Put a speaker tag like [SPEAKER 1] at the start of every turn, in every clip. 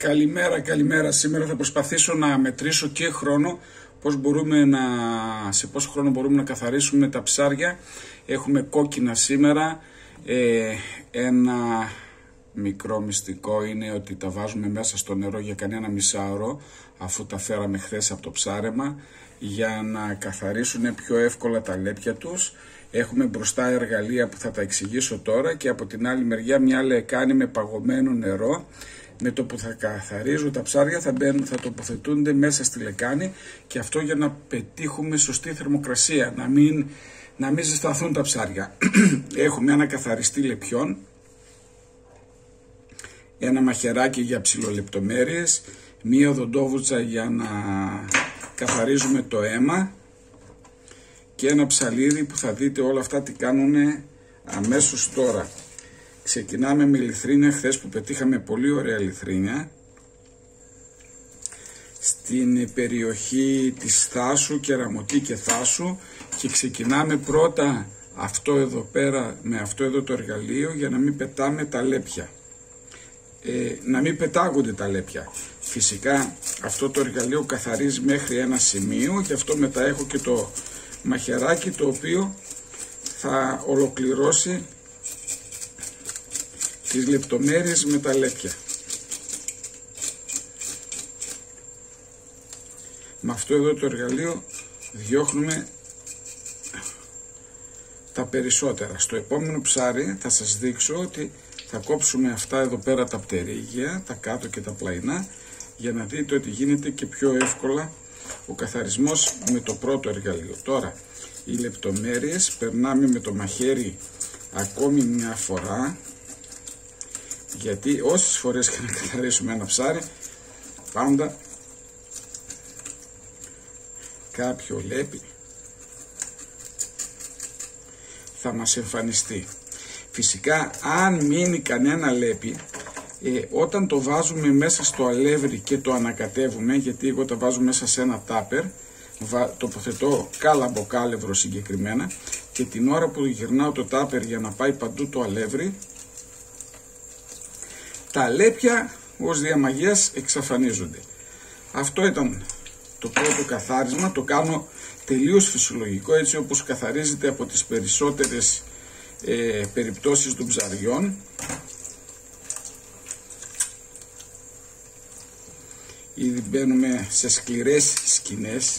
[SPEAKER 1] Καλημέρα. Σήμερα θα προσπαθήσω να μετρήσω και χρόνο, σε πόσο χρόνο μπορούμε να καθαρίσουμε τα ψάρια. Έχουμε κόκκινα σήμερα. Ένα μικρό μυστικό είναι ότι τα βάζουμε μέσα στο νερό για κανένα μισάωρο, αφού τα φέραμε χθες από το ψάρεμα, για να καθαρίσουν πιο εύκολα τα λέπια τους. Έχουμε μπροστά εργαλεία που θα τα εξηγήσω τώρα, και από την άλλη μεριά μια λεκάνη με παγωμένο νερό. Με το που θα καθαρίζουν τα ψάρια θα τοποθετούνται μέσα στη λεκάνη, και αυτό για να πετύχουμε σωστή θερμοκρασία, να μην ζεσταθούν τα ψάρια. Έχουμε ένα καθαριστή λεπιών, ένα μαχαιράκι για ψιλολεπτομέρειες, μία οδοντόβουτσα για να καθαρίζουμε το αίμα και ένα ψαλίδι που θα δείτε όλα αυτά τι κάνουν αμέσως τώρα. Ξεκινάμε με λιθρίνια, χθες που πετύχαμε πολύ ωραία λιθρίνια στην περιοχή της Θάσου, Κεραμωτή και Θάσου, και ξεκινάμε πρώτα αυτό εδώ πέρα με αυτό εδώ το εργαλείο για να μην πετάμε τα λέπια, να μην πετάγονται τα λέπια. Φυσικά αυτό το εργαλείο καθαρίζει μέχρι ένα σημείο, και αυτό μετά έχω και το μαχαιράκι το οποίο θα ολοκληρώσει τις λεπτομέρειες με τα λέπια. Με αυτό εδώ το εργαλείο διώχνουμε τα περισσότερα. Στο επόμενο ψάρι θα σας δείξω ότι θα κόψουμε αυτά εδώ πέρα τα πτερίγια, τα κάτω και τα πλαϊνά, για να δείτε ότι γίνεται και πιο εύκολα ο καθαρισμός με το πρώτο εργαλείο. Τώρα οι λεπτομέρειες περνάμε με το μαχαίρι ακόμη μια φορά, γιατί όσες φορές και να καθαρίσουμε ένα ψάρι, πάντα κάποιο λέπι θα μας εμφανιστεί. Φυσικά αν μείνει κανένα λέπι, όταν το βάζουμε μέσα στο αλεύρι και το ανακατεύουμε, γιατί εγώ τα βάζω μέσα σε ένα τάπερ, τοποθετώ κάλαμπο-κάλευρο συγκεκριμένα, και την ώρα που γυρνάω το τάπερ για να πάει παντού το αλεύρι, τα λέπια ως διαμαγείας εξαφανίζονται. Αυτό ήταν το πρώτο καθάρισμα. Το κάνω τελείως φυσιολογικό, έτσι όπως καθαρίζεται από τις περισσότερες περιπτώσεις των ψαριών. Ήδη μπαίνουμε σε σκληρές σκηνές.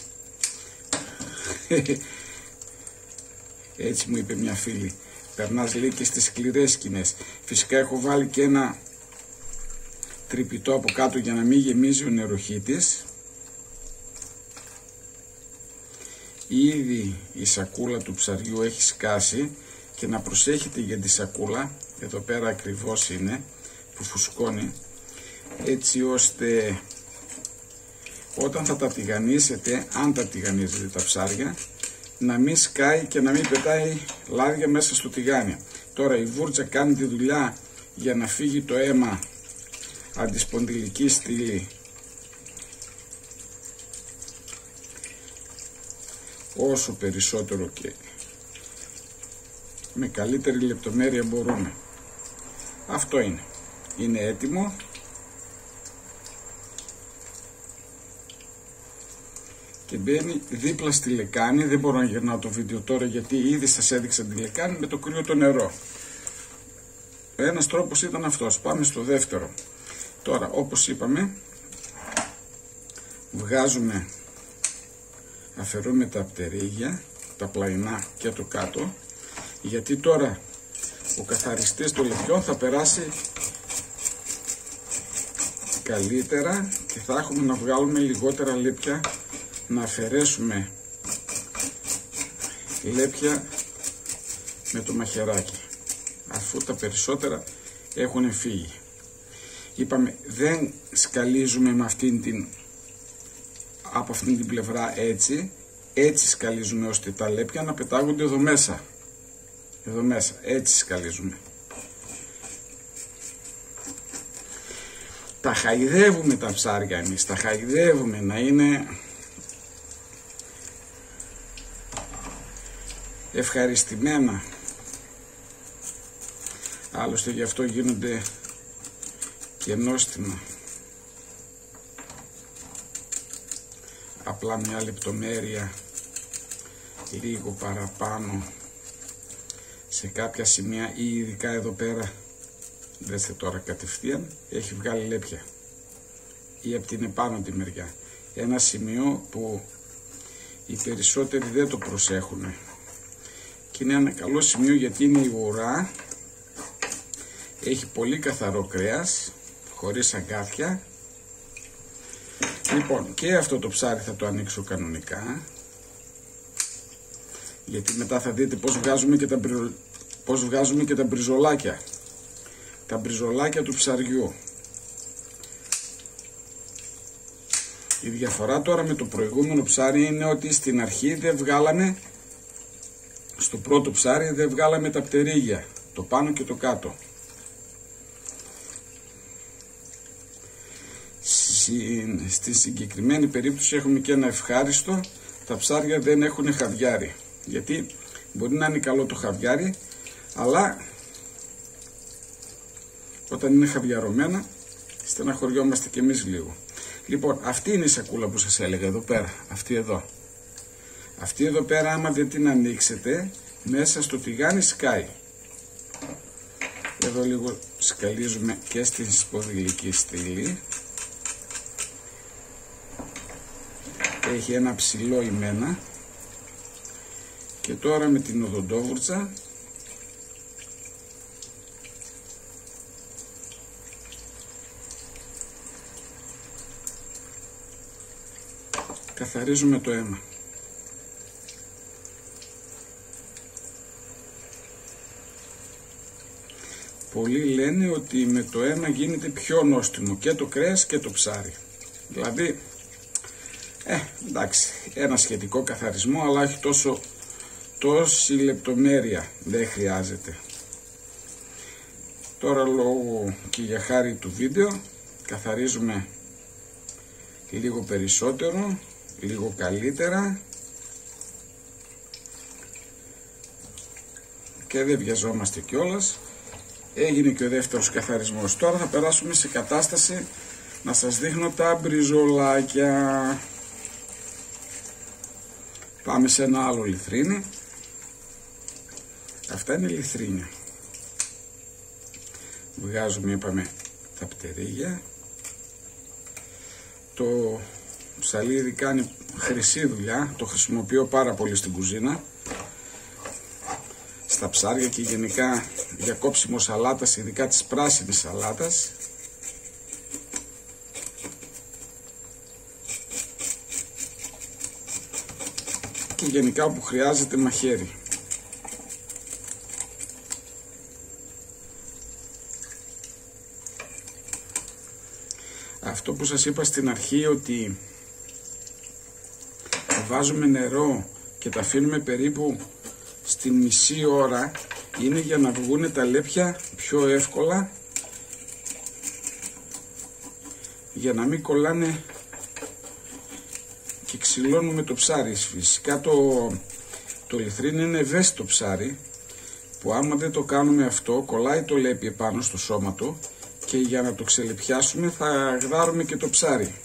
[SPEAKER 1] Έτσι μου είπε μια φίλη, περνάς λέει και στις σκληρές σκηνές. Φυσικά έχω βάλει και ένα τρυπητό από κάτω για να μην γεμίζει ο νεροχύτης. Ήδη η σακούλα του ψαριού έχει σκάσει, και να προσέχετε για τη σακούλα, εδώ πέρα ακριβώς είναι που φουσκώνει, έτσι ώστε όταν θα τα τηγανίσετε, αν τα τηγανίζετε τα ψάρια, να μην σκάει και να μην πετάει λάδια μέσα στο τηγάνι. Τώρα η βούρτσα κάνει τη δουλειά για να φύγει το αίμα αντισπονδυλική στήλη όσο περισσότερο και με καλύτερη λεπτομέρεια μπορούμε. Αυτό είναι έτοιμο. Και μπαίνει δίπλα στη λεκάνη. Δεν μπορώ να γυρνάω το βίντεο τώρα, γιατί ήδη σας έδειξα τη λεκάνη με το κρύο το νερό. Ένας τρόπος ήταν αυτός. Πάμε στο δεύτερο. Τώρα, όπως είπαμε, αφαιρούμε τα πτερίγια, τα πλαϊνά και το κάτω, γιατί τώρα ο καθαριστής των λεπιών θα περάσει καλύτερα και θα έχουμε να βγάλουμε λιγότερα λέπια, να αφαιρέσουμε λέπια με το μαχαιράκι, αφού τα περισσότερα έχουν φύγει. Είπαμε, δεν σκαλίζουμε από αυτήν την πλευρά έτσι σκαλίζουμε ώστε τα λέπια να πετάγονται εδώ μέσα, έτσι σκαλίζουμε. Τα χαϊδεύουμε τα ψάρια εμείς, τα χαϊδεύουμε να είναι ευχαριστημένα. Άλλωστε γι' αυτό γίνονται και νόστιμα. απλά μια λεπτομέρεια λίγο παραπάνω σε κάποια σημεία, ή ειδικά εδώ πέρα, δέστε τώρα κατευθείαν, έχει βγάλει λέπια, ή από την επάνω τη μεριά. Ένα σημείο που οι περισσότεροι δεν το προσέχουν και είναι ένα καλό σημείο, γιατί είναι η ουρά, έχει πολύ καθαρό κρέας, χωρίς αγκάθια. Λοιπόν, και αυτό το ψάρι θα το ανοίξω κανονικά, γιατί μετά θα δείτε πώς βγάζουμε και τα μπριζολάκια. Τα μπριζολάκια του ψαριού. Η διαφορά τώρα με το προηγούμενο ψάρι είναι ότι στην αρχή δεν βγάλαμε, στο πρώτο ψάρι δεν βγάλαμε τα πτερίγια, το πάνω και το κάτω. Στη συγκεκριμένη περίπτωση έχουμε και ένα ευχάριστο, τα ψάρια δεν έχουν χαβιάρι, γιατί μπορεί να είναι καλό το χαβιάρι, αλλά όταν είναι χαβιαρωμένα στεναχωριόμαστε κι εμείς λίγο. Λοιπόν, αυτή είναι η σακούλα που σας έλεγα εδώ πέρα, αυτή εδώ. Αυτή εδώ πέρα, άμα δεν την ανοίξετε, μέσα στο τηγάνι σκάει. Εδώ λίγο σκαλίζουμε και στη σπονδυλική στήλη. Έχει ένα ψηλό ημένα. Και τώρα με την οδοντόβουρτσα καθαρίζουμε το αίμα. Πολλοί λένε ότι με το αίμα γίνεται πιο νόστιμο και το κρέας και το ψάρι. Δηλαδή, εντάξει, ένα σχετικό καθαρισμό, αλλά όχι τόση λεπτομέρεια δεν χρειάζεται. Τώρα, λόγω και για χάρη του βίντεο, καθαρίζουμε λίγο περισσότερο, λίγο καλύτερα και δεν βιαζόμαστε κιόλας. Έγινε και ο δεύτερος καθαρισμός. Τώρα θα περάσουμε σε κατάσταση να σας δείχνω τα μπριζολάκια. Πάμε σε ένα άλλο λιθρίνι. Αυτά είναι λιθρίνια. Βγάζουμε, είπαμε, τα πτερίγια. Το ψαλίδι κάνει χρυσή δουλειά, το χρησιμοποιώ πάρα πολύ στην κουζίνα, στα ψάρια και γενικά για κόψιμο σαλάτας, ειδικά της πράσινης σαλάτας. Και γενικά όπου χρειάζεται μαχαίρι. Αυτό που σας είπα στην αρχή, ότι βάζουμε νερό και τα αφήνουμε περίπου στη μισή ώρα, είναι για να βγουν τα λέπια πιο εύκολα, για να μην κολλάνε και ξυλώνουμε το ψάρι. Φυσικά το λιθρίνι είναι ευαίσθητο ψάρι, που άμα δεν το κάνουμε αυτό, κολλάει το λέπι επάνω στο σώμα του και για να το ξελεπιάσουμε θα γδάρουμε και το ψάρι.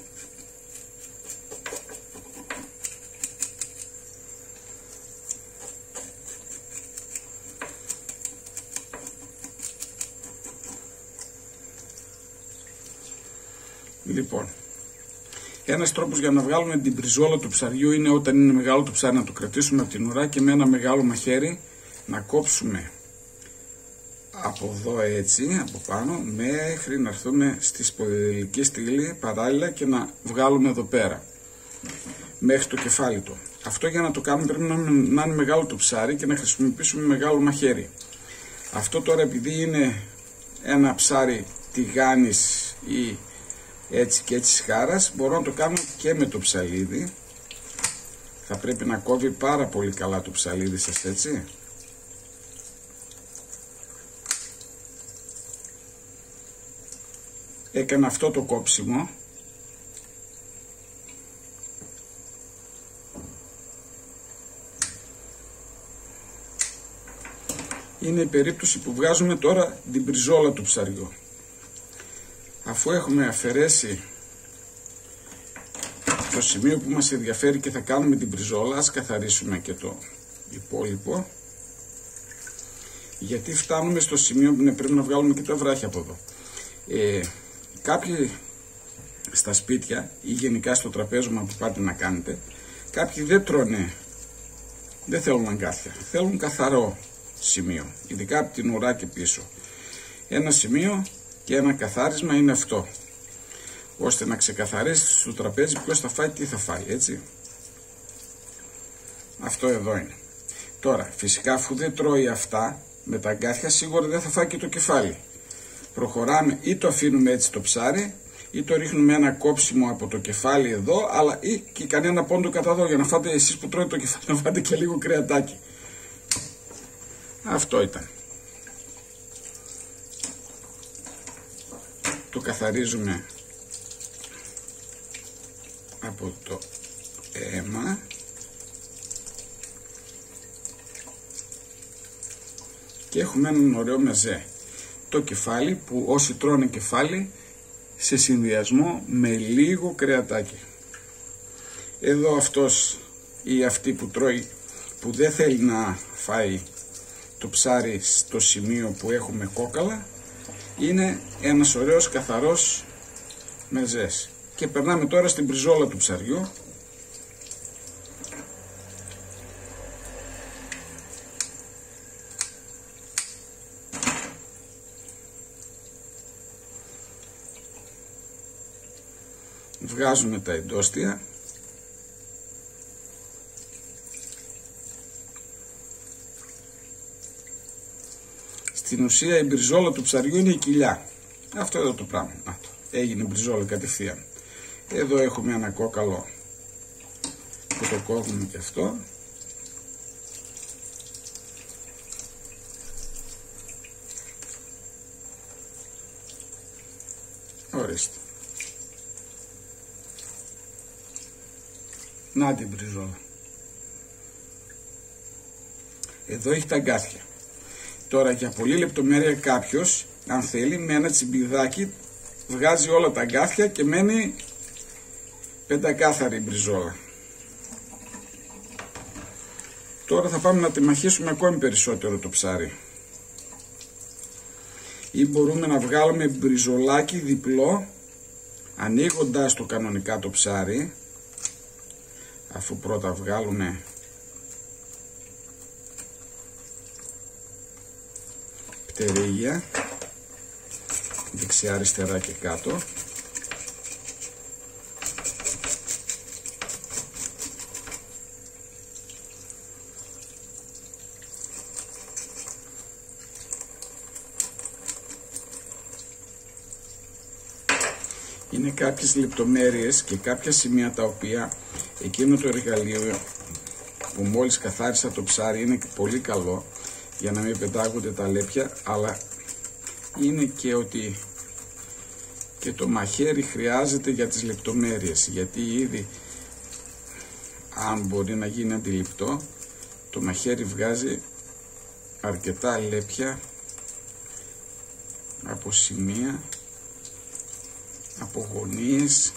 [SPEAKER 1] Λοιπόν, ένας τρόπος για να βγάλουμε την μπριζόλα του ψαριού είναι, όταν είναι μεγάλο το ψάρι, να το κρατήσουμε από την ουρά και με ένα μεγάλο μαχαίρι να κόψουμε από εδώ έτσι, από πάνω, μέχρι να έρθουμε στη σπονδυλική στήλη παράλληλα και να βγάλουμε εδώ πέρα μέχρι το κεφάλι του. Αυτό για να το κάνουμε πρέπει να είναι μεγάλο το ψάρι και να χρησιμοποιήσουμε μεγάλο μαχαίρι. Αυτό τώρα, επειδή είναι ένα ψάρι τηγάνης ή έτσι και έτσι χάρας, μπορώ να το κάνω και με το ψαλίδι. Θα πρέπει να κόβει πάρα πολύ καλά το ψαλίδι σας, έτσι. Έκανα αυτό το κόψιμο. Είναι η περίπτωση που βγάζουμε τώρα την μπριζόλα του ψαριού. Αφού έχουμε αφαιρέσει το στο σημείο που μας ενδιαφέρει και θα κάνουμε την μπριζόλα. Ας καθαρίσουμε και το υπόλοιπο, γιατί φτάνουμε στο σημείο που πρέπει να βγάλουμε και τα βράχια από εδώ. Κάποιοι στα σπίτια ή γενικά στο τραπέζωμα που πάτε να κάνετε, κάποιοι δεν τρώνε, δεν θέλουν αγκάθια, θέλουν καθαρό σημείο, ειδικά από την ουρά και πίσω. Ένα σημείο και ένα καθάρισμα είναι αυτό, ώστε να ξεκαθαρίσει στο τραπέζι ποιος θα φάει, τι θα φάει, έτσι. Αυτό εδώ είναι. Τώρα φυσικά αφού δεν τρώει αυτά με τα αγκάθια, σίγουρα δεν θα φάει και το κεφάλι. Προχωράμε, ή το αφήνουμε έτσι το ψάρι, ή το ρίχνουμε ένα κόψιμο από το κεφάλι εδώ, αλλά ή και κανένα πόντο κατά εδώ, για να φάτε εσείς που τρώτε το κεφάλι, να φάτε και λίγο κρεατάκι. Αυτό ήταν. Το καθαρίζουμε από το αίμα. Και έχουμε έναν ωραίο μεζέ. Το κεφάλι που όσοι τρώνε κεφάλι, σε συνδυασμό με λίγο κρεατάκι. Εδώ αυτός ή αυτή που τρώει, που δεν θέλει να φάει το ψάρι στο σημείο που έχουμε κόκαλα, είναι ένας ωραίος καθαρός μεζές. Και περνάμε τώρα στην μπριζόλα του ψαριού. Βγάζουμε τα εντόστια. Στην ουσία η μπριζόλα του ψαριού είναι η κοιλιά. Αυτό εδώ το πράγμα. Έγινε μπριζόλα κατευθείαν. Εδώ έχουμε ένα κόκαλο που το κόβουμε και αυτό. Ορίστε. Να την μπριζόλα. Εδώ έχει τα αγκάθια. Τώρα για πολύ λεπτομέρεια κάποιος, αν θέλει, με ένα τσιμπιδάκι βγάζει όλα τα αγκάθια και μένει πεντακάθαρη μπριζόλα. Τώρα θα πάμε να τεμαχίσουμε ακόμη περισσότερο το ψάρι. Ή μπορούμε να βγάλουμε μπριζολάκι διπλό, ανοίγοντας το κανονικά το ψάρι, αφού πρώτα βγάλουμε πτερίγια δεξιά αριστερά και κάτω. Είναι κάποιες λεπτομέρειες και κάποια σημεία τα οποία εκείνο το εργαλείο που μόλις καθάρισα το ψάρι είναι πολύ καλό για να μην πετάγονται τα λέπια, αλλά είναι και ότι και το μαχαίρι χρειάζεται για τις λεπτομέρειες, γιατί ήδη αν μπορεί να γίνει αντιληπτό, το μαχαίρι βγάζει αρκετά λέπια από σημεία, από γωνίες,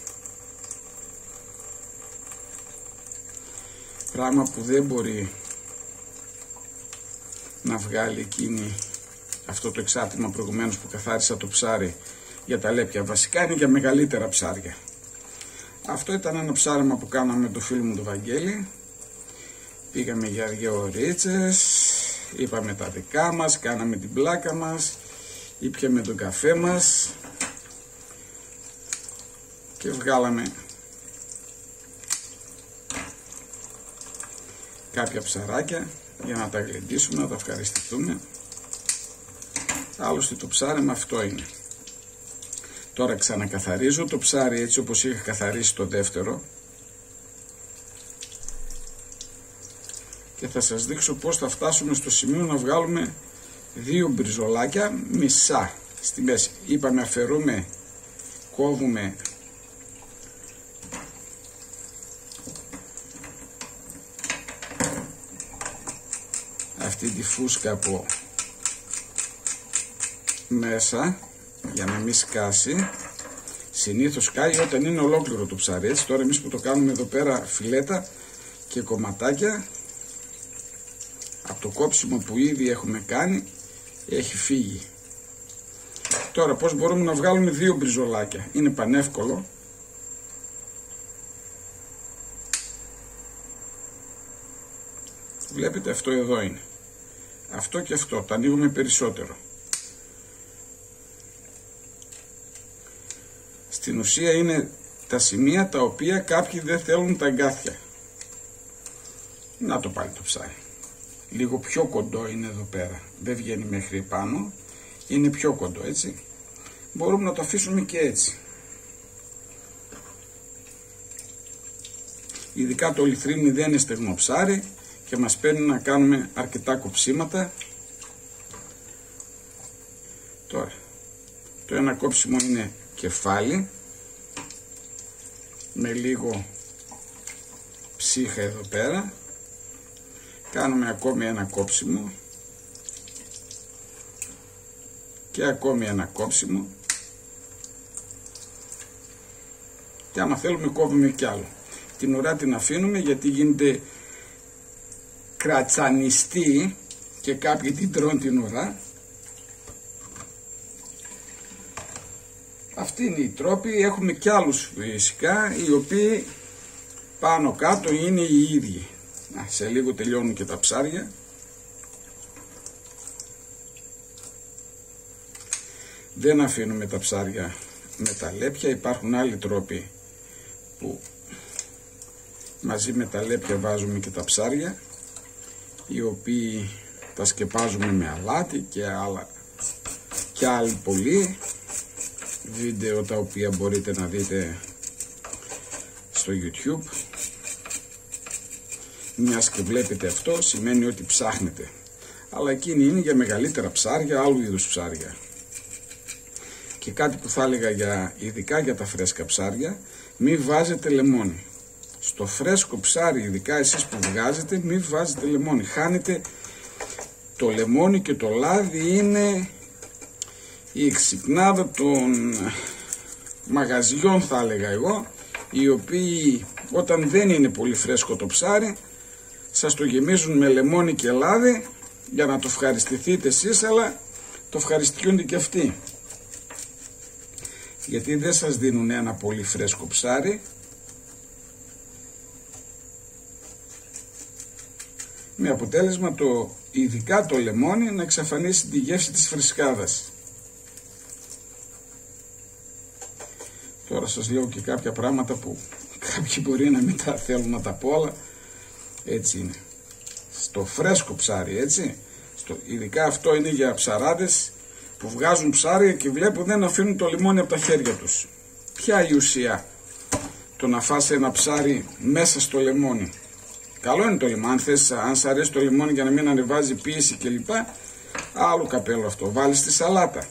[SPEAKER 1] πράγμα που δεν μπορεί να βγάλει εκείνη αυτό το εξάρτημα προηγουμένως που καθάρισα το ψάρι για τα λέπια. Βασικά είναι για μεγαλύτερα ψάρια. Αυτό ήταν ένα ψάρεμα που κάναμε με το φίλο μου το Βαγγέλη. Πήγαμε για 2 ωρίτσες, είπαμε τα δικά μας, κάναμε την πλάκα μας, ήπιαμε τον καφέ μας και βγάλαμε κάποια ψαράκια για να τα γλεντήσουμε, να τα ευχαριστηθούμε. Άλλωστε το ψάρεμα αυτό είναι. Τώρα ξανακαθαρίζω το ψάρι έτσι όπως είχα καθαρίσει το δεύτερο και θα σας δείξω πως θα φτάσουμε στο σημείο να βγάλουμε 2 μπριζολάκια μισά στη μέση. Είπαμε αφαιρούμε, κόβουμε αυτή τη φούσκα από μέσα για να μην σκάσει Συνήθως κάει όταν είναι ολόκληρο το ψάρι. Έτσι, τώρα εμείς που το κάνουμε εδώ πέρα φιλέτα και κομματάκια, από το κόψιμο που ήδη έχουμε κάνει έχει φύγει. Τώρα πώς μπορούμε να βγάλουμε 2 μπριζολάκια? Είναι πανεύκολο. Βλέπετε, αυτό εδώ είναι. Αυτό και αυτό. Το ανοίγουμε περισσότερο. Στην ουσία είναι τα σημεία τα οποία κάποιοι δεν θέλουν τα αγκάθια. Να το πάλι το ψάρι. Λίγο πιο κοντό είναι εδώ πέρα. Δεν βγαίνει μέχρι επάνω. Είναι πιο κοντό, έτσι. Μπορούμε να το αφήσουμε και έτσι. Ειδικά το λιθρίνι δεν είναι στεγνό ψάρι και μας παίρνει να κάνουμε αρκετά κοψίματα. Τώρα, το ένα κόψιμο είναι κεφάλι με λίγο ψύχα εδώ πέρα. Κάνουμε ακόμη ένα κόψιμο και ακόμη ένα κόψιμο και άμα θέλουμε κόβουμε κι άλλο. Την ουρά την αφήνουμε γιατί γίνεται κρατσανιστή και κάποιοι την τρώνε την ουρά. Αυτοί είναι οι τρόποι. Έχουμε κι άλλους φυσικά οι οποίοι πάνω κάτω είναι οι ίδιοι. Σε λίγο τελειώνουν και τα ψάρια. Δεν αφήνουμε τα ψάρια με τα λέπια. Υπάρχουν άλλοι τρόποι που μαζί με τα λέπια βάζουμε και τα ψάρια, οι οποίοι τα σκεπάζουμε με αλάτι και άλλοι πολλοί βίντεο τα οποία μπορείτε να δείτε στο YouTube. Μιας και βλέπετε αυτό σημαίνει ότι ψάχνετε, αλλά εκείνη είναι για μεγαλύτερα ψάρια, άλλου είδους ψάρια. Και κάτι που θα έλεγα ειδικά για τα φρέσκα ψάρια, μη βάζετε λεμόνι. Στο φρέσκο ψάρι, ειδικά εσείς που βγάζετε, μη βάζετε λεμόνι. Χάνετε το λεμόνι και το λάδι είναι η ξυπνάδα των μαγαζιών, θα έλεγα εγώ, οι οποίοι όταν δεν είναι πολύ φρέσκο το ψάρι σας το γεμίζουν με λεμόνι και λάδι για να το ευχαριστηθείτε εσείς, αλλά το ευχαριστιούνται και αυτοί, γιατί δεν σας δίνουν ένα πολύ φρέσκο ψάρι, με αποτέλεσμα ειδικά το λεμόνι να εξαφανίσει τη γεύση της φρεσκάδας. Τώρα σας λέω και κάποια πράγματα που κάποιοι μπορεί να μην τα θέλουν να τα πω, αλλά έτσι είναι. Στο φρέσκο ψάρι, έτσι, ειδικά αυτό είναι για ψαράδες που βγάζουν ψάρια και βλέπω δεν αφήνουν το λιμόνι από τα χέρια τους. Ποια η ουσία το να φας ένα ψάρι μέσα στο λεμόνι? Καλό είναι το λιμόνι, αν σ' αρέσει το λιμόνι για να μην ανεβάζει πίεση κλπ, άλλο καπέλο αυτό. Βάλεις στη σαλάτα,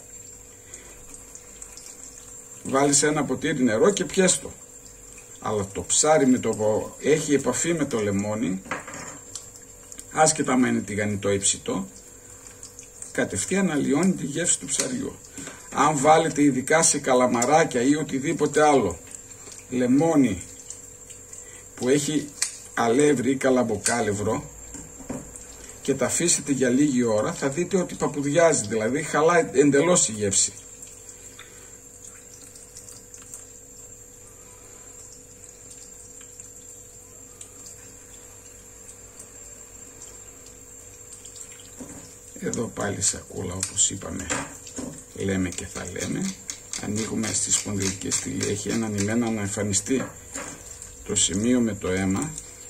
[SPEAKER 1] βάλεις ένα ποτήρι νερό και πιες το. Αλλά το ψάρι με το έχει επαφή με το λεμόνι, άσχετα αν είναι τηγανιτό ή ψητό, κατευθείαν αλλοιώνει τη γεύση του ψαριού. Αν βάλετε ειδικά σε καλαμαράκια ή οτιδήποτε άλλο λεμόνι που έχει αλεύρι ή καλαμποκάλευρο και τα αφήσετε για λίγη ώρα, θα δείτε ότι παπουδιάζει, δηλαδή χαλάει εντελώς η γεύση. Εδώ πάλι σακούλα, όπως είπαμε, λέμε και θα λέμε. Ανοίγουμε στη σπονδυλική στήλη, έχει έναν ημένα να εμφανιστεί το σημείο με το αίμα,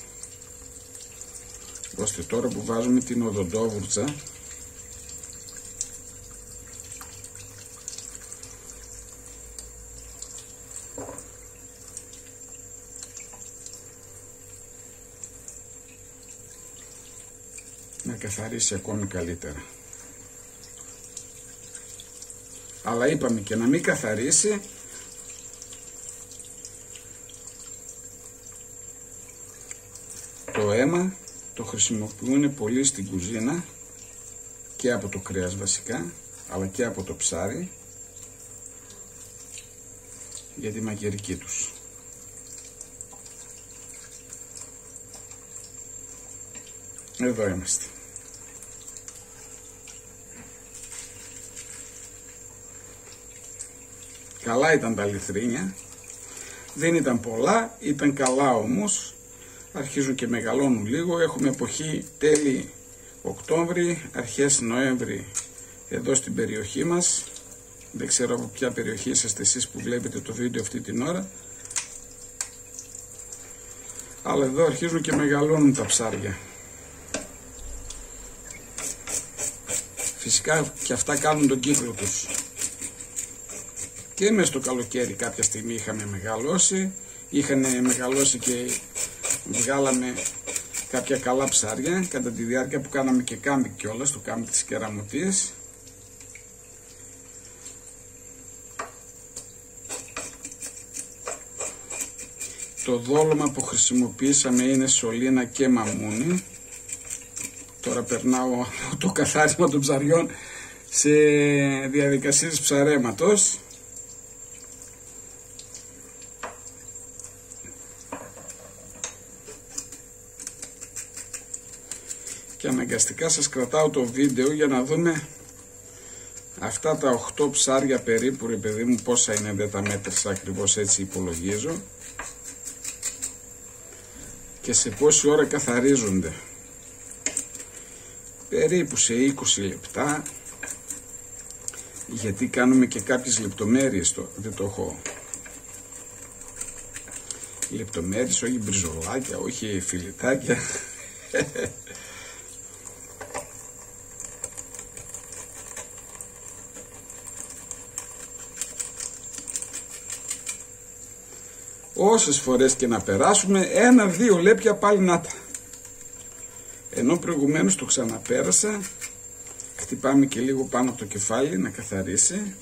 [SPEAKER 1] ώστε τώρα που βάζουμε την οδοντόβουρτσα να καθαρίσει ακόμη καλύτερα. Αλλά είπαμε και να μην καθαρίσει το αίμα. Το χρησιμοποιούν πολύ στην κουζίνα και από το κρέας βασικά, αλλά και από το ψάρι, για τη μαγειρική τους. Εδώ είμαστε. Καλά ήταν τα λιθρίνια, δεν ήταν πολλά, ήταν καλά όμως, αρχίζουν και μεγαλώνουν λίγο. Έχουμε εποχή τέλη Οκτώβρη, αρχές Νοέμβρη εδώ στην περιοχή μας. Δεν ξέρω από ποια περιοχή είσαστε εσείς που βλέπετε το βίντεο αυτή την ώρα, αλλά εδώ αρχίζουν και μεγαλώνουν τα ψάρια. Φυσικά και αυτά κάνουν τον κύκλο τους. Και μες στο καλοκαίρι κάποια στιγμή είχαμε μεγαλώσει, είχαν μεγαλώσει και βγάλαμε κάποια καλά ψάρια κατά τη διάρκεια που κάναμε και κάμπινγκ κιόλας, το κάμπινγκ της Κεραμωτίας. Το δόλωμα που χρησιμοποιήσαμε είναι σωλήνα και μαμούνι. Τώρα περνάω το καθάρισμα των ψαριών σε διαδικασίες ψαρέματος. Και αναγκαστικά σας κρατάω το βίντεο για να δούμε αυτά τα 8 ψάρια περίπου, ρε παιδί μου, πόσα είναι, δεν τα μέτρησα ακριβώς, έτσι υπολογίζω, και σε πόση ώρα καθαρίζονται. Περίπου σε 20 λεπτά, γιατί κάνουμε και κάποιες λεπτομέρειες, δεν το έχω λεπτομέρειες, όχι μπριζολάκια, όχι φιλετάκια. Όσες φορές και να περάσουμε, 1-2 λέπια πάλι να τα. Ενώ προηγουμένως το ξαναπέρασα, χτυπάμε και λίγο πάνω από το κεφάλι να καθαρίσει.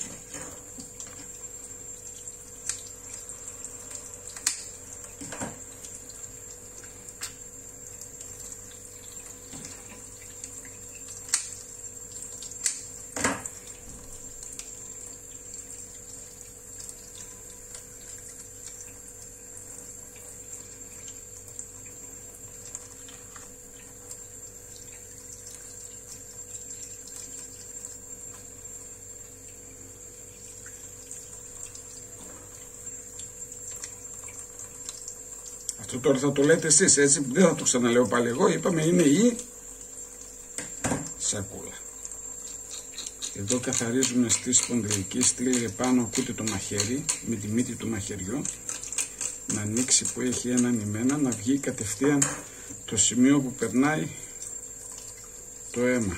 [SPEAKER 1] Αυτό τώρα θα το λέτε εσείς, έτσι, δεν θα το ξαναλέω πάλι εγώ. Είπαμε είναι η σακούλα. Εδώ καθαρίζουμε στη σπονδυλική στήλη επάνω, ακούτε το μαχαίρι με τη μύτη του μαχαιριού να ανοίξει, που έχει έναν ημένα, να βγει κατευθείαν το σημείο που περνάει το αίμα.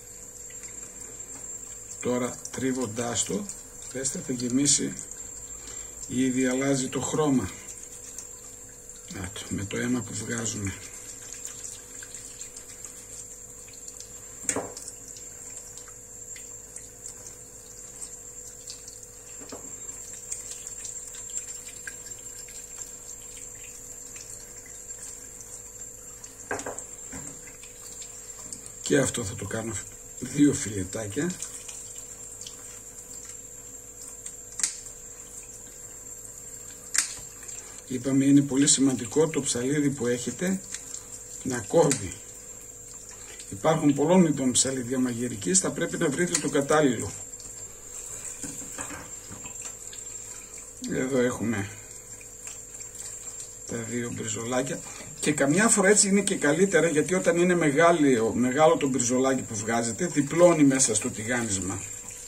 [SPEAKER 1] Τώρα τρίβοντάς το, δέστε, θα γεμίσει, ήδη αλλάζει το χρώμα με το αίμα που βγάζουμε. Και αυτό θα το κάνω 2 φιλετάκια. Είπαμε είναι πολύ σημαντικό το ψαλίδι που έχετε να κόβει. Υπάρχουν πολλών ειδών ψαλίδια μαγειρικής, θα πρέπει να βρείτε το κατάλληλο. Εδώ έχουμε τα 2 μπριζολάκια. Και καμιά φορά έτσι είναι και καλύτερα, γιατί όταν είναι μεγάλο το μπριζολάκι που βγάζετε, διπλώνει μέσα στο τηγάνισμα.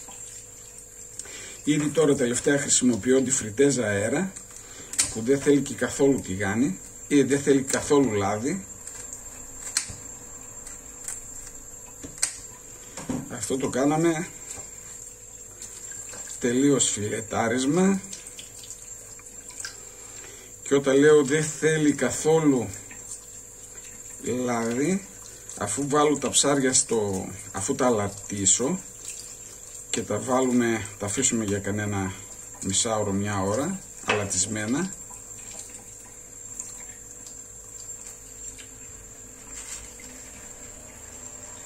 [SPEAKER 1] Ήδη τώρα τελευταία χρησιμοποιώ τη φριτέζα αέρα, που δεν θέλει και καθόλου τηγάνι ή δεν θέλει καθόλου λάδι. Αυτό το κάναμε τελείως φιλετάρισμα. Και όταν λέω δεν θέλει καθόλου λάδι, αφού βάλω τα ψάρια αφού τα αλατίσω και τα αφήσουμε για κανένα μισάωρο, 1 ώρα αλατισμένα,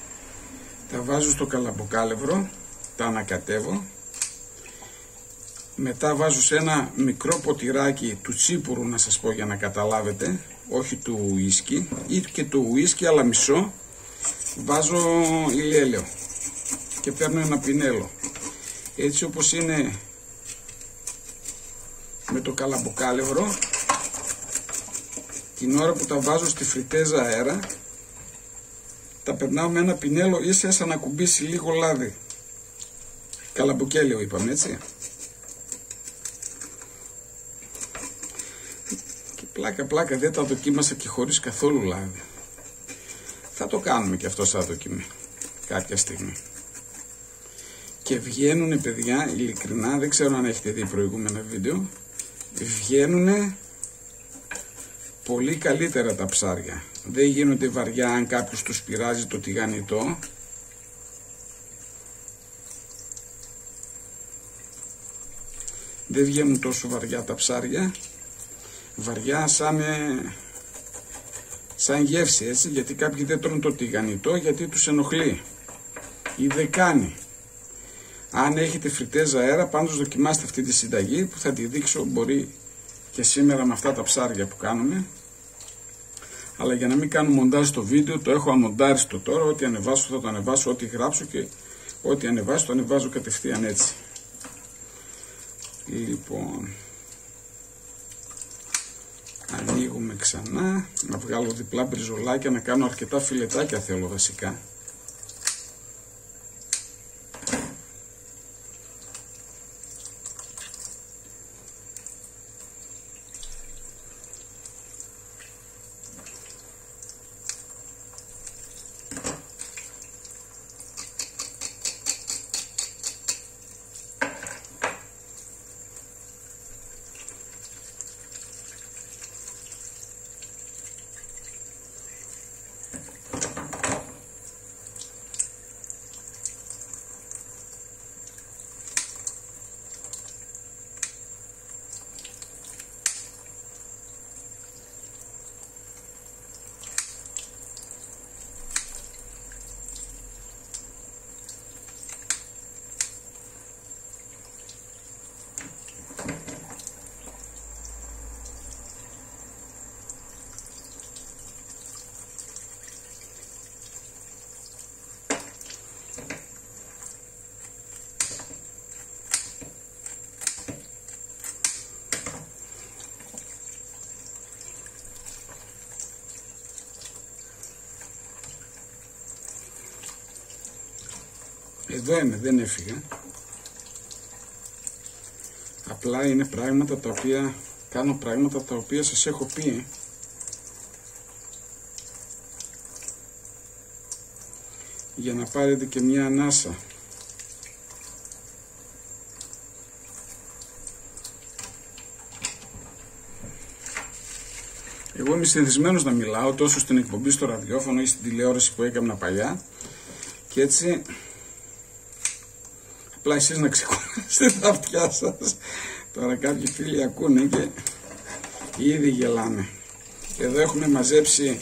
[SPEAKER 1] τα βάζω στο καλαμποκάλευρο, τα ανακατεύω Μετά βάζω σε ένα μικρό ποτηράκι του τσίπουρου, να σας πω για να καταλάβετε, όχι του ουίσκι, ή και του ουίσκι αλλά μισό. Βάζω ηλιέλαιο και παίρνω ένα πινέλο, έτσι όπως είναι με το καλαμποκάλευρο. Την ώρα που τα βάζω στη φριτέζα αέρα, τα περνάω με ένα πινέλο ίσα ίσα να κουμπίσει λίγο λάδι. Καλαμποκέλαιο είπαμε, έτσι. Και πλάκα δεν τα δοκίμασα και χωρίς καθόλου λάδι. Θα το κάνουμε και αυτό σαν δοκιμή κάποια στιγμή. Και βγαίνουνε, παιδιά, ειλικρινά, δεν ξέρω αν έχετε δει προηγούμενα βίντεο, βγαίνουνε πολύ καλύτερα τα ψάρια. Δεν γίνονται βαριά αν κάποιος τους πειράζει το τηγανιτό. Δεν βγαίνουν τόσο βαριά τα ψάρια. Βαριά σαν γεύση, έτσι, γιατί κάποιοι δεν τρώνε το τηγανιτό γιατί τους ενοχλεί ή δεν κάνει. Αν έχετε φριτέζα αέρα, πάντως δοκιμάστε αυτή τη συνταγή που θα τη δείξω, μπορεί και σήμερα με αυτά τα ψάρια που κάνουμε. Αλλά για να μην κάνω μοντάζ στο βίντεο, το έχω αμοντάριστο τώρα. Ό,τι ανεβάσω θα το ανεβάσω, ό,τι γράψω, και ό,τι ανεβάσω το ανεβάζω κατευθείαν έτσι. Λοιπόν, ανοίγουμε ξανά, να βγάλω διπλά μπριζολάκια, να κάνω αρκετά φιλετάκια θέλω βασικά. Εδώ είμαι, δεν έφυγα. Απλά είναι πράγματα τα οποία κάνω, πράγματα τα οποία σας έχω πει. Για να πάρετε και μια ανάσα. Εγώ είμαι συνηθισμένος να μιλάω τόσο στην εκπομπή στο ραδιόφωνο ή στην τηλεόραση που έκανα παλιά, και έτσι απλά εσείς να ξεκουράσετε τα αυτιά σας. Τώρα κάποιοι φίλοι ακούνε και ήδη γελάνε. Εδώ έχουμε μαζέψει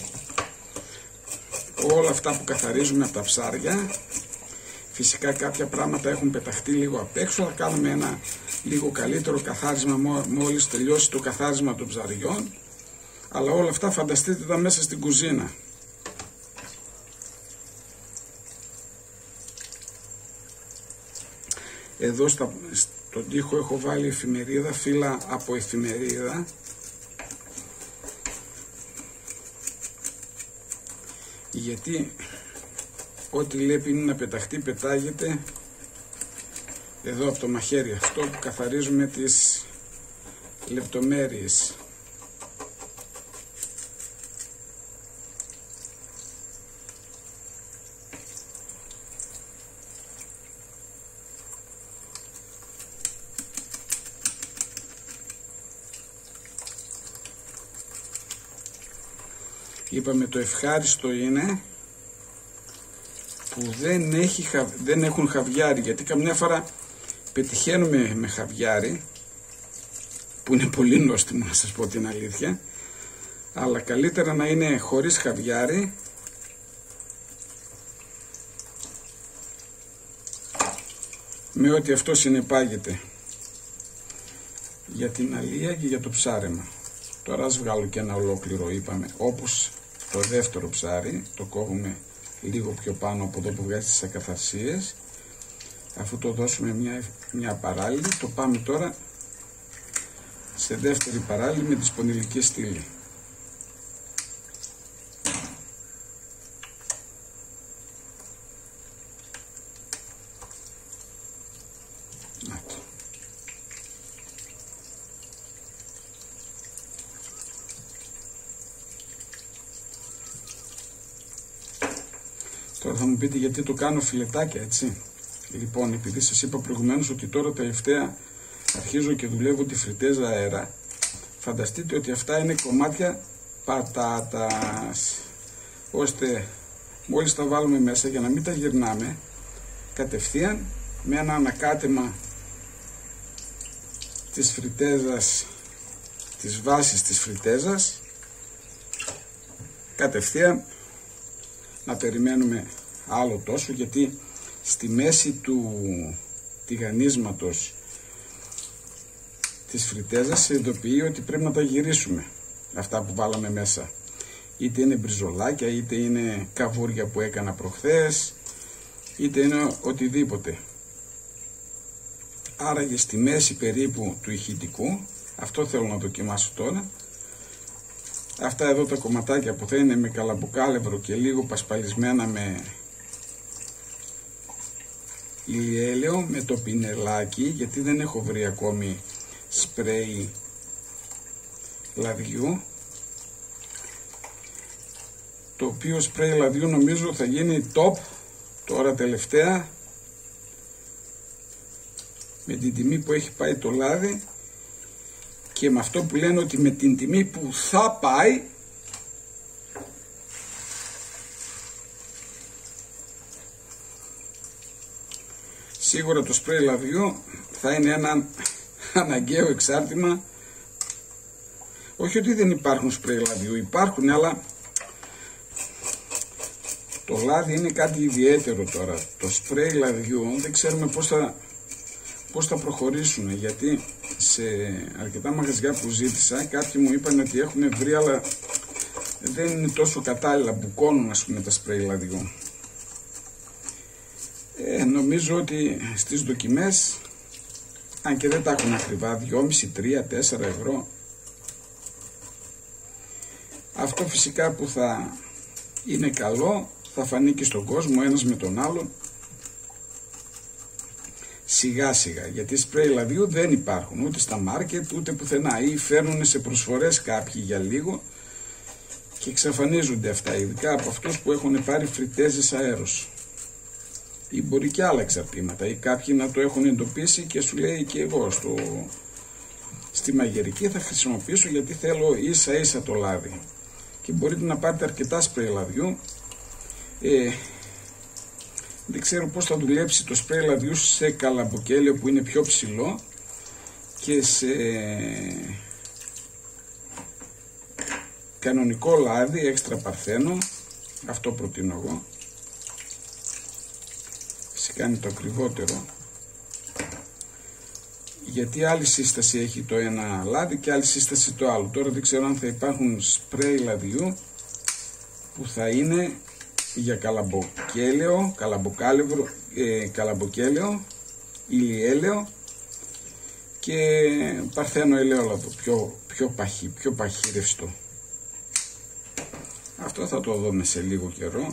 [SPEAKER 1] όλα αυτά που καθαρίζουμε από τα ψάρια. Φυσικά κάποια πράγματα έχουν πεταχτεί λίγο απ' έξω. Θα κάνουμε ένα λίγο καλύτερο καθάρισμα μόλις τελειώσει το καθάρισμα των ψαριών. Αλλά όλα αυτά φανταστείτε τα μέσα στην κουζίνα. Εδώ στον τοίχο έχω βάλει εφημερίδα, φύλλα από εφημερίδα. Γιατί ό,τι λέει είναι να πεταχτεί, πετάγεται εδώ από το μαχαίρι. Αυτό που καθαρίζουμε τις λεπτομέρειες. Είπαμε το ευχάριστο είναι που δεν έχουν χαβιάρι, γιατί καμιά φορά πετυχαίνουμε με χαβιάρι που είναι πολύ νόστιμο, να σας πω την αλήθεια, αλλά καλύτερα να είναι χωρίς χαβιάρι, με ό,τι αυτό συνεπάγεται. για την αλεία και για το ψάρεμα. Τώρα ας βγάλω και ένα ολόκληρο, είπαμε, όπως το δεύτερο ψάρι, το κόβουμε λίγο πιο πάνω από εδώ που βγάζει τις ακαθαρσίες. Αφού το δώσουμε μια παράλληλη, το πάμε τώρα σε δεύτερη παράλληλη με τη σπονδυλική στήλη. Τώρα θα μου πείτε γιατί το κάνω φιλετάκια, έτσι. Λοιπόν, επειδή σας είπα προηγουμένως ότι τώρα τελευταία αρχίζω και δουλεύω τη φριτέζα αέρα, φανταστείτε ότι αυτά είναι κομμάτια πατάτας, ώστε μόλις τα βάλουμε μέσα, για να μην τα γυρνάμε, κατευθείαν με ένα ανακάτεμα της φριτέζας, της βάσης της φριτέζας, κατευθείαν να περιμένουμε άλλο τόσο, γιατί στη μέση του τηγανίσματος της φριτέζας σε ειδοποιεί ότι πρέπει να τα γυρίσουμε αυτά που βάλαμε μέσα, είτε είναι μπριζολάκια, είτε είναι καβούρια που έκανα προχθές, είτε είναι οτιδήποτε. Άραγε στη μέση περίπου του ηχητικού, αυτό θέλω να δοκιμάσω τώρα. Αυτά εδώ τα κομματάκια που θα είναι με καλαμποκάλευρο και λίγο πασπαλισμένα με ηλιέλαιο, με το πινελάκι, γιατί δεν έχω βρει ακόμη σπρέι λαδιού, το οποίο σπρέι λαδιού νομίζω θα γίνει top τώρα τελευταία, με την τιμή που έχει πάει το λάδι και με αυτό που λένε ότι με την τιμή που θα πάει σίγουρα το σπρέι λαδιού θα είναι ένα αναγκαίο εξάρτημα. Όχι ότι δεν υπάρχουν σπρέι λαδιού, υπάρχουν, αλλά το λάδι είναι κάτι ιδιαίτερο τώρα. Το σπρέι λαδιού δεν ξέρουμε πώς θα προχωρήσουν, γιατί σε αρκετά μαγαζιά που ζήτησα κάποιοι μου είπαν ότι έχουν βρει, αλλά δεν είναι τόσο κατάλληλα, μπουκώνουν ας πούμε τα σπρέι λαδιού. Νομίζω ότι στις δοκιμές, αν και δεν τα έχουν ακριβά, 2,5, 3, 4 ευρώ, αυτό φυσικά που θα είναι καλό θα φανεί και στον κόσμο ένας με τον άλλον σιγά σιγά, γιατί σπρέι λαδιού δεν υπάρχουν ούτε στα μάρκετ ούτε πουθενά, ή φέρνουν σε προσφορές κάποιοι για λίγο και εξαφανίζονται αυτά, ειδικά από αυτούς που έχουν πάρει φριτέζες αέρος, ή μπορεί και άλλα εξαρτήματα, ή κάποιοι να το έχουν εντοπίσει και σου λέει και εγώ στη μαγειρική θα χρησιμοποιήσω γιατί θέλω ίσα ίσα το λάδι, και μπορείτε να πάρετε αρκετά σπρέι λαδιού. Δεν ξέρω πώς θα δουλέψει το σπρέι λαδιού σε καλαμποκέλαιο που είναι πιο ψηλό και σε κανονικό λάδι έξτρα παρθένο. Αυτό προτείνω εγώ. Φυσικά είναι το ακριβότερο, γιατί άλλη σύσταση έχει το ένα λάδι και άλλη σύσταση το άλλο. Τώρα δεν ξέρω αν θα υπάρχουν σπρέι λαδιού που θα είναι για καλαμποκέλαιο, καλαμποκέλαιο, ηλιέλαιο και παρθένο ελαιόλαδο, πιο παχύ ρευστό. Αυτό θα το δούμε σε λίγο καιρό.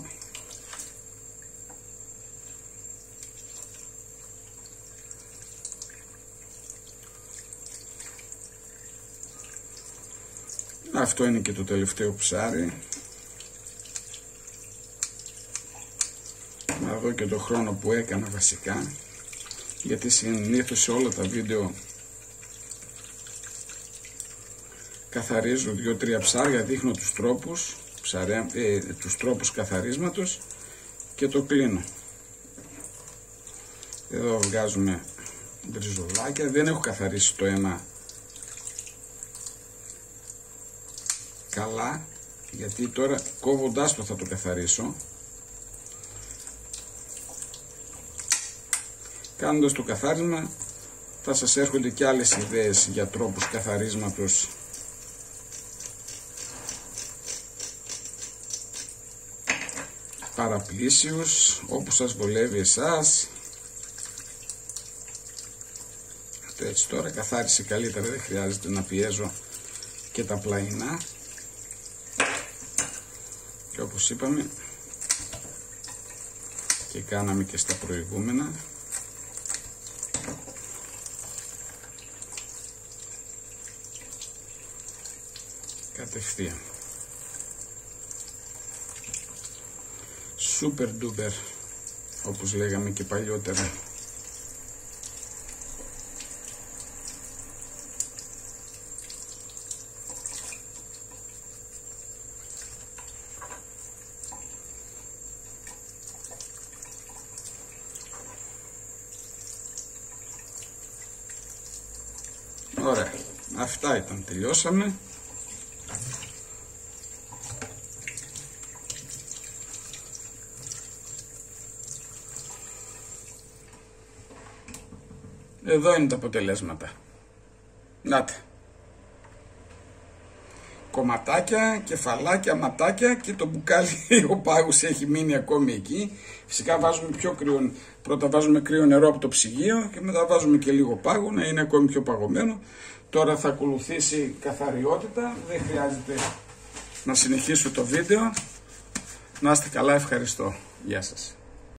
[SPEAKER 1] Αυτό είναι και το τελευταίο ψάρι. Να δω και το χρόνο που έκανα βασικά, γιατί συνήθως σε όλα τα βίντεο καθαρίζω 2-3 ψάρια, δείχνω τους τρόπους καθαρίσματος και το κλείνω. Εδώ βγάζουμε μπριζολάκια, δεν έχω καθαρίσει το ένα καλά, γιατί τώρα κόβοντάς το θα το καθαρίσω. Κάνοντας το καθάρισμα θα σας έρχονται και άλλες ιδέες για τρόπους καθαρίσματος παραπλήσιους, όπου σας βολεύει εσάς. Έτσι τώρα καθάρισε καλύτερα, δεν χρειάζεται να πιέζω και τα πλαϊνά. Και όπως είπαμε και κάναμε και στα προηγούμενα, κατευθείαν. Super duper, όπως λέγαμε και παλιότερα. Ωραία, αυτά ήταν, τελειώσαμε. Εδώ είναι τα αποτελέσματα. Νάτε. Κομματάκια, κεφαλάκια, ματάκια και το μπουκάλι ο πάγος έχει μείνει ακόμη εκεί. Φυσικά βάζουμε πιο κρύο, πρώτα βάζουμε κρύο νερό από το ψυγείο και μετά βάζουμε και λίγο πάγο να είναι ακόμη πιο παγωμένο. Τώρα θα ακολουθήσει καθαριότητα, δεν χρειάζεται να συνεχίσω το βίντεο. Να είστε καλά, ευχαριστώ. Γεια σας.